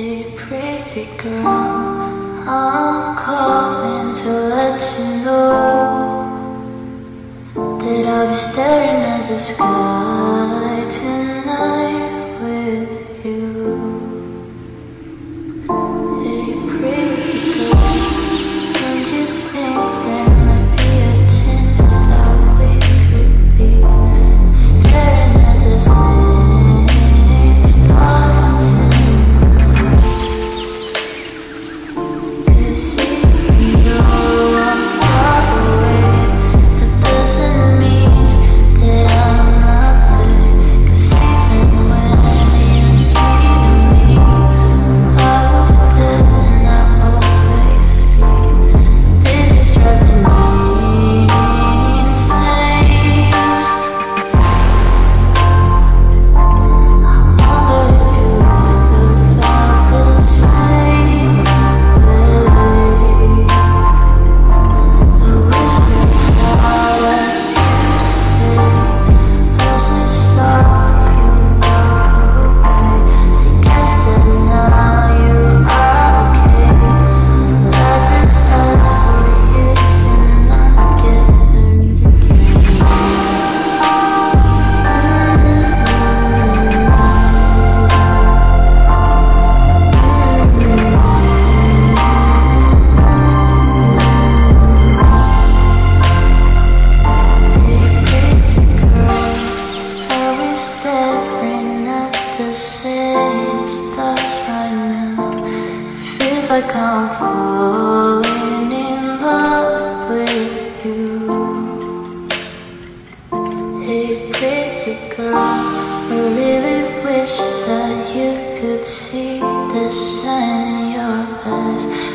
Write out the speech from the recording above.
Hey pretty girl, I'm calling to let you know that I'll be staring at the sky tonight with you. Hey pretty girl, don't you think there might be a chance that we could be staring at the same star tonight? Like I'm falling in love with you. Hey pretty girl, I really wish that you could see the shine in your eyes.